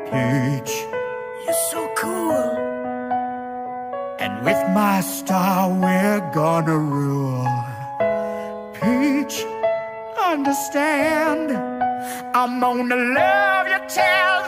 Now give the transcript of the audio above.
Peach, You're so cool. and with my star we're gonna rule. Peach, understand, I'm gonna love you till